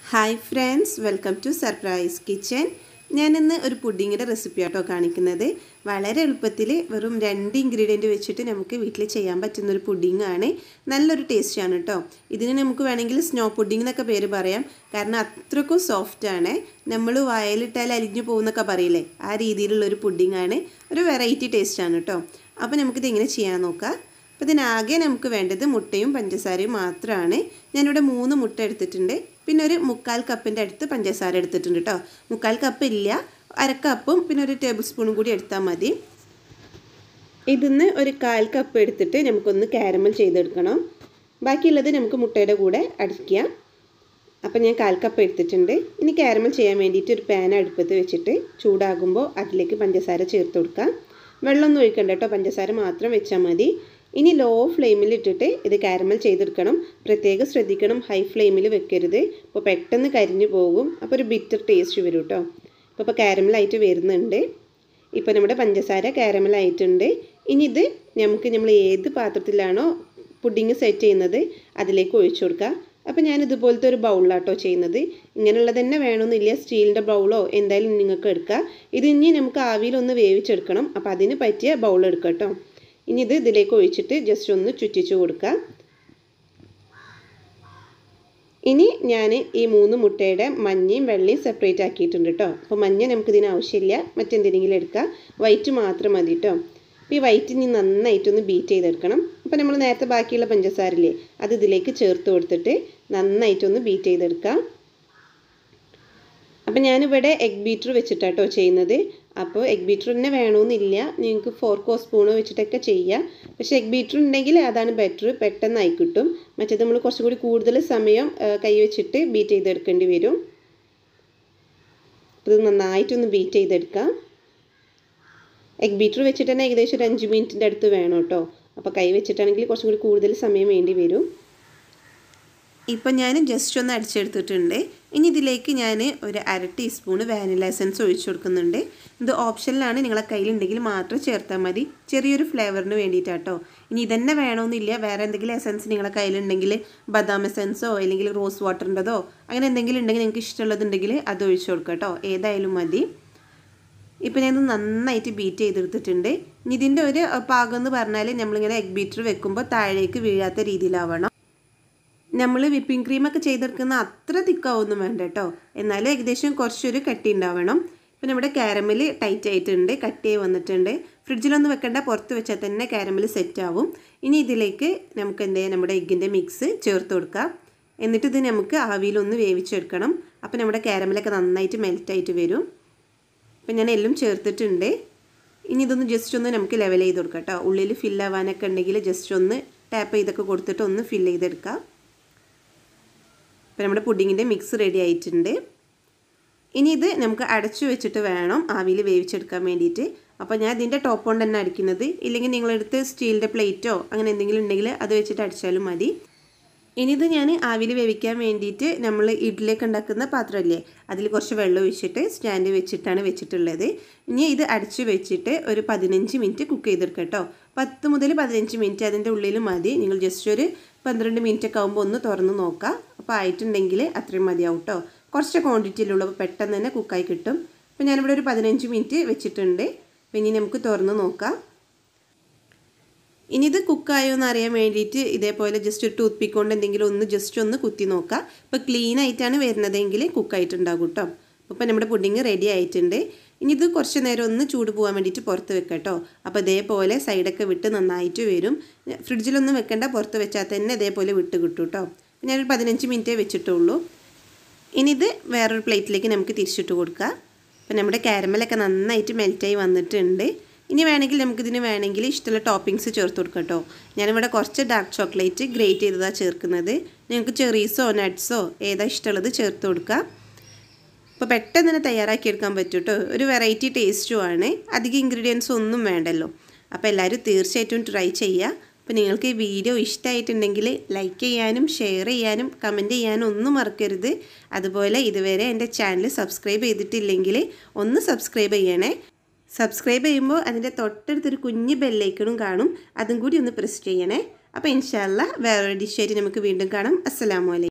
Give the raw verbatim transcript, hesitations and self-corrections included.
Hi friends, welcome to Surprise Kitchen. ഞാനിന്ന് ഒരു പുഡിങ്ങിന്റെ recipe ആട്ടോ കാണിക്കുന്നത്. വളരെ എളുപ്പത്തിൽ വെറും രണ്ട് ഇൻഗ്രീഡിയന്റ് വെച്ചിട്ട് നമുക്ക് വീട്ടിൽ ചെയ്യാൻ പറ്റുന്ന ഒരു പുഡിംഗ് ആണ്. നല്ലൊരു ടേസ്റ്റ് ആണ് ട്ടോ. ഇതിനെ നമുക്ക് വേണമെങ്കിൽ സ്നോ പുഡിംഗ് എന്നൊക്കെ പേര് പറയാം. കാരണം അത്രക്കും സോഫ്റ്റ് ആണ്. നമ്മൾ വായിലിട്ടാൽ അലിഞ്ഞു പോകുന്നൊക്കെ പറയില്ലേ? ആ രീതിയിലുള്ള ഒരു പുഡിംഗ് ആണ്. ഒരു വെറൈറ്റി ടേസ്റ്റ് ആണ് ട്ടോ. അപ്പോൾ നമുക്ക് ഇത് എങ്ങനെ ചെയ്യാൻ നോക്കാം. അപ്പോൾ ഇതിനാകെ നമുക്ക് വേണ്ടത് മുട്ടയും പഞ്ചസാരയും മാത്രമാണ്. ഞാനിവിടെ മൂന്ന് മുട്ട എടുത്തിട്ടുണ്ട്. പിന്നെ ഒരു മുക്കാൽ കപ്പിൻ്റെ അടുത്ത് പഞ്ചസാര എടുത്തിട്ടുണ്ട് കേട്ടോ. മുക്കാൽ കപ്പ് ഇല്ല, അര കപ്പും പിന്നെ ഒരു ടേബിൾ സ്പൂണും കൂടി എടുത്താൽ മതി. ഇതിന്ന് ഒരു കാൽ കപ്പ് എടുത്തിട്ട് നമുക്കൊന്ന് കാരമൽ ചെയ്തെടുക്കണം. ബാക്കിയുള്ളത് നമുക്ക് മുട്ടയുടെ കൂടെ അടിക്കാം. അപ്പോൾ ഞാൻ കാൽ കപ്പ് എടുത്തിട്ടുണ്ട്. ഇനി കാരമൽ ചെയ്യാൻ വേണ്ടിയിട്ട് ഒരു പാൻ അടുപ്പത്ത് വെച്ചിട്ട് ചൂടാകുമ്പോൾ അതിലേക്ക് പഞ്ചസാര ചേർത്ത് കൊടുക്കാം. വെള്ളമൊന്നും ഒഴിക്കണ്ട കേട്ടോ, പഞ്ചസാര മാത്രം വെച്ചാൽ മതി. ഇനി ലോ ഫ്ലെയിമിൽ ഇട്ടിട്ട് ഇത് കാരമൽ ചെയ്തെടുക്കണം. പ്രത്യേകം ശ്രദ്ധിക്കണം, ഹൈ ഫ്ലെയിമിൽ വെക്കരുത്. അപ്പോൾ പെട്ടെന്ന് കരിഞ്ഞു പോകും. അപ്പോൾ ഒരു ബിറ്റർ ടേസ്റ്റ് വരും കേട്ടോ. അപ്പോൾ ഇപ്പോൾ കാരമലായിട്ട് വരുന്നുണ്ട്. ഇപ്പോൾ നമ്മുടെ പഞ്ചസാര കാരമലായിട്ടുണ്ട്. ഇനി ഇത് നമുക്ക് നമ്മൾ ഏത് പാത്രത്തിലാണോ പുഡിങ് സെറ്റ് ചെയ്യുന്നത് അതിലേക്ക് ഒഴിച്ചു കൊടുക്കുക. അപ്പോൾ ഞാൻ ഇതുപോലത്തെ ഒരു ബൗളിലാട്ടോ ചെയ്യുന്നത്. ഇങ്ങനെയുള്ളത് തന്നെ വേണമെന്നില്ല, സ്റ്റീലിൻ്റെ ബൗളോ എന്തായാലും നിങ്ങൾക്ക് എടുക്കുക. ഇത് ഇനി നമുക്ക് ആവിയിലൊന്ന് വേവിച്ചെടുക്കണം. അപ്പോൾ അതിന് പറ്റിയ ബൗൾ എടുക്കുക കേട്ടോ. ഇനി ഇത് ഇതിലേക്ക് ഒഴിച്ചിട്ട് ജസ്റ്റ് ഒന്ന് ചുറ്റിച്ചു കൊടുക്കുക. ഇനി ഞാൻ ഈ മൂന്ന് മുട്ടയുടെ മഞ്ഞയും വെള്ളയും സെപ്പറേറ്റ് ആക്കിയിട്ടുണ്ട് കേട്ടോ. അപ്പോൾ മഞ്ഞ നമുക്കിതിന് ആവശ്യമില്ല, മറ്റെന്തെങ്കിലും എടുക്കുക. വൈറ്റ് മാത്രം മതി കേട്ടോ. അപ്പോൾ ഈ വൈറ്റ് ഇനി നന്നായിട്ടൊന്ന് ബീറ്റ് ചെയ്തെടുക്കണം. അപ്പോൾ നമ്മൾ നേരത്തെ ബാക്കിയുള്ള പഞ്ചസാരയില്ലേ അത് ഇതിലേക്ക് ചേർത്ത് കൊടുത്തിട്ട് നന്നായിട്ടൊന്ന് ബീറ്റ് ചെയ്തെടുക്കാം. അപ്പോൾ ഞാനിവിടെ എഗ് ബീറ്റർ വെച്ചിട്ടാട്ടോ ചെയ്യുന്നത്. അപ്പോൾ എഗ് ബീറ്റർ തന്നെ വേണമെന്നില്ല, നിങ്ങൾക്ക് ഫോർക്കോ സ്പൂണോ വെച്ചിട്ടൊക്കെ ചെയ്യാം. പക്ഷേ എഗ് ബീറ്റർ ഉണ്ടെങ്കിൽ അതാണ് ബെറ്റർ, പെട്ടെന്നായി കിട്ടും. മറ്റേത് നമ്മൾ കുറച്ചും കൂടി കൂടുതൽ സമയം കൈ വെച്ചിട്ട് ബീറ്റ് ചെയ്തെടുക്കേണ്ടി വരും. ഇത് നന്നായിട്ടൊന്ന് ബീറ്റ് ചെയ്തെടുക്കാം. എഗ് ബീറ്റർ വെച്ചിട്ട് തന്നെ ഏകദേശം ഒരു അഞ്ച് മിനിറ്റിൻ്റെ അടുത്ത് വേണം കേട്ടോ. അപ്പോൾ കൈ വെച്ചിട്ടാണെങ്കിൽ കുറച്ചും കൂടി കൂടുതൽ സമയം വേണ്ടി വരും. ഇപ്പം ഞാൻ ജസ്റ്റ് ഒന്ന് അടിച്ചെടുത്തിട്ടുണ്ട്. ഇനി ഇതിലേക്ക് ഞാൻ ഒരു അര ടീസ്പൂണ് വാനില എസൻസ് ഒഴിച്ചു കൊടുക്കുന്നുണ്ട്. ഇത് ഓപ്ഷനിലാണ്, നിങ്ങളെ കയ്യിലുണ്ടെങ്കിൽ മാത്രം ചേർത്താൽ മതി. ചെറിയൊരു ഫ്ലേവറിന് വേണ്ടിയിട്ടാട്ടോ. ഇനി ഇതന്നെ വേണമെന്നില്ല, വേറെ എന്തെങ്കിലും എസൻസ് നിങ്ങളെ കയ്യിലുണ്ടെങ്കിൽ ബദാം എസൻസോ അല്ലെങ്കിൽ റോസ് വാട്ടറിൻ്റെതോ അങ്ങനെ എന്തെങ്കിലും ഉണ്ടെങ്കിൽ നിങ്ങൾക്ക് ഇഷ്ടമുള്ളതുണ്ടെങ്കിൽ അത് ഒഴിച്ചു കൊടുക്കുക കേട്ടോ. ഏതായാലും മതി. ഇപ്പം ഞാൻ നന്നായിട്ട് ബീറ്റ് ചെയ്തെടുത്തിട്ടുണ്ട്. ഇനി ഇതിൻ്റെ ഒരു പാകം എന്ന് പറഞ്ഞാൽ നമ്മളിങ്ങനെ എഗ് ബീറ്റർ വെക്കുമ്പോൾ താഴേക്ക് വീഴാത്ത രീതിയിലാവണം. നമ്മൾ വിപ്പിംഗ് ക്രീമൊക്കെ ചെയ്തെടുക്കുന്ന അത്ര തിക്കാവൊന്നും വേണ്ട കേട്ടോ. എന്നാലും ഏകദേശം കുറച്ചൊരു കട്ടി ഉണ്ടാവണം. ഇപ്പം നമ്മുടെ കാരമൽ ടൈറ്റ് ആയിട്ടുണ്ട്, കട്ടിയായി വന്നിട്ടുണ്ട്. ഫ്രിഡ്ജിലൊന്നും വെക്കേണ്ട, പുറത്ത് വെച്ചാൽ തന്നെ കാരമൽ സെറ്റ് ആവും. ഇനി ഇതിലേക്ക് നമുക്ക് എന്ത് ചെയ്യാം, നമ്മുടെ എഗ്ഗിൻ്റെ മിക്സ് ചേർത്ത് കൊടുക്കാം. എന്നിട്ട് ഇത് നമുക്ക് ആവിയിലൊന്ന് വേവിച്ചെടുക്കണം. അപ്പോൾ നമ്മുടെ കാരമലൊക്കെ നന്നായിട്ട് മെൽറ്റായിട്ട് വരും. അപ്പം ഞാൻ എല്ലാം ചേർത്തിട്ടുണ്ട്. ഇനി ഇതൊന്ന് ജസ്റ്റ് ഒന്ന് നമുക്ക് ലെവൽ ചെയ്ത് കൊടുക്കാം കേട്ടോ. ഉള്ളിൽ ഫില്ലാവാനൊക്കെ ഉണ്ടെങ്കിൽ ജസ്റ്റ് ഒന്ന് ടാപ്പ് ചെയ്തൊക്കെ കൊടുത്തിട്ട് ഒന്ന് ഫില്ല് ചെയ്തെടുക്കാം. അപ്പോൾ നമ്മുടെ പുഡിങ്ങിൻ്റെ മിക്സ് റെഡി ആയിട്ടുണ്ട്. ഇനി ഇത് നമുക്ക് അടച്ചു വെച്ചിട്ട് വേണം ആവിയിൽ വേവിച്ചെടുക്കാൻ വേണ്ടിയിട്ട്. അപ്പോൾ ഞാൻ ഇതിൻ്റെ ടോപ്പ് കൊണ്ട് തന്നെ അടിക്കുന്നത്. ഇല്ലെങ്കിൽ നിങ്ങളെടുത്ത് സ്റ്റീലിൻ്റെ പ്ലേറ്റോ അങ്ങനെ എന്തെങ്കിലും ഉണ്ടെങ്കിൽ അത് വെച്ചിട്ട് അടിച്ചാലും മതി. ഇനി ഇത് ഞാൻ ആവിയിൽ വേവിക്കാൻ വേണ്ടിയിട്ട് നമ്മൾ ഇഡ്ഡലിയൊക്കെ ഉണ്ടാക്കുന്ന പാത്രമില്ലേ അതിൽ കുറച്ച് വെള്ളം ഒഴിച്ചിട്ട് സ്റ്റാൻഡ് വെച്ചിട്ടാണ് വെച്ചിട്ടുള്ളത്. ഇനി ഇത് അടച്ചു വെച്ചിട്ട് ഒരു പതിനഞ്ച് മിനിറ്റ് കുക്ക് ചെയ്തെടുക്കാം കേട്ടോ. പത്ത് മുതൽ പതിനഞ്ച് മിനിറ്റ് അതിൻ്റെ ഉള്ളിൽ മതി. നിങ്ങൾ ജസ്റ്റ് ഒരു പന്ത്രണ്ട് മിനിറ്റ് ഒക്കെ ആകുമ്പോൾ ഒന്ന് തുറന്ന് നോക്കാം. അപ്പോൾ ആയിട്ടുണ്ടെങ്കിൽ അത്രയും മതിയാവും കേട്ടോ. കുറച്ച് ക്വാണ്ടിറ്റിയിലുള്ള പെട്ടെന്ന് തന്നെ കുക്കായി കിട്ടും. അപ്പോൾ ഞാനിവിടെ ഒരു പതിനഞ്ച് മിനിറ്റ് വെച്ചിട്ടുണ്ട്. അപ്പോൾ ഇനി നമുക്ക് തുറന്ന് നോക്കാം. ഇനി ഇത് കുക്കായോ എന്ന് അറിയാൻ വേണ്ടിയിട്ട് ഇതേപോലെ ജസ്റ്റ് ഒരു ടൂത്ത് പിക്ക് കൊണ്ട് എന്തെങ്കിലും ഒന്ന് ജസ്റ്റ് ഒന്ന് കുത്തി നോക്കാം. ഇപ്പോൾ ക്ലീൻ ആയിട്ടാണ് വരുന്നതെങ്കിൽ കുക്കായിട്ടുണ്ടാകും കേട്ടോ. അപ്പോൾ നമ്മുടെ പുഡിങ് റെഡി ആയിട്ടുണ്ട്. ഇനി ഇത് കുറച്ച് നേരം ഒന്ന് ചൂട് പോകാൻ വേണ്ടിയിട്ട് പുറത്ത് വെക്കാം കേട്ടോ. അപ്പോൾ ഇതേപോലെ സൈഡൊക്കെ വിട്ട് നന്നായിട്ട് വരും. ഫ്രിഡ്ജിലൊന്നും വെക്കേണ്ട, പുറത്ത് വെച്ചാൽ തന്നെ ഇതേപോലെ വിട്ട് കിട്ടും കേട്ടോ. ഞാനൊരു പതിനഞ്ച് മിനിറ്റേ വെച്ചിട്ടുള്ളൂ. ഇനി ഇത് വേറൊരു പ്ലേറ്റിലേക്ക് നമുക്ക് തിരിച്ചിട്ട് കൊടുക്കാം. അപ്പോൾ നമ്മുടെ കാരമലൊക്കെ നന്നായിട്ട് മെൽറ്റായി വന്നിട്ടുണ്ട്. ഇനി വേണമെങ്കിൽ നമുക്കിതിന് വേണമെങ്കിൽ ഇഷ്ടമുള്ള ടോപ്പിങ്സ് ചേർത്ത് കൊടുക്കാം കേട്ടോ. ഞാനിവിടെ കുറച്ച് ഡാർക്ക് ചോക്ലേറ്റ് ഗ്രേറ്റ് ചെയ്തതാണ് ചേർക്കുന്നത്. നിങ്ങൾക്ക് ചെറീസോ നട്ട്സോ ഏതാ ഇഷ്ടമുള്ളത് ചേർത്ത് കൊടുക്കുക. അപ്പോൾ പെട്ടെന്ന് തന്നെ തയ്യാറാക്കിയെടുക്കാൻ പറ്റും കേട്ടോ. ഒരു വെറൈറ്റി ടേസ്റ്റുമാണ്, അധികം ഇൻഗ്രീഡിയൻസ് ഒന്നും വേണ്ടല്ലോ. അപ്പോൾ എല്ലാവരും തീർച്ചയായിട്ടും ട്രൈ ചെയ്യുക. അപ്പോൾ നിങ്ങൾക്ക് ഈ വീഡിയോ ഇഷ്ടമായിട്ടുണ്ടെങ്കിൽ ലൈക്ക് ചെയ്യാനും ഷെയർ ചെയ്യാനും കമൻറ്റ് ചെയ്യാനും ഒന്നും മറക്കരുത്. അതുപോലെ ഇതുവരെ എൻ്റെ ചാനൽ സബ്സ്ക്രൈബ് ചെയ്തിട്ടില്ലെങ്കിൽ ഒന്ന് സബ്സ്ക്രൈബ് ചെയ്യണേ. സബ്സ്ക്രൈബ് ചെയ്യുമ്പോൾ അതിൻ്റെ തൊട്ടടുത്തൊരു കുഞ്ഞ് ബെല്ലൈക്കണും കാണും, അതും കൂടി ഒന്ന് പ്രസ് ചെയ്യണേ. അപ്പോൾ ഇൻഷാ അല്ലാഹ് വേറൊരു ഡിഷായിട്ട് നമുക്ക് വീണ്ടും കാണാം. അസ്സലാമു അലൈക്കും.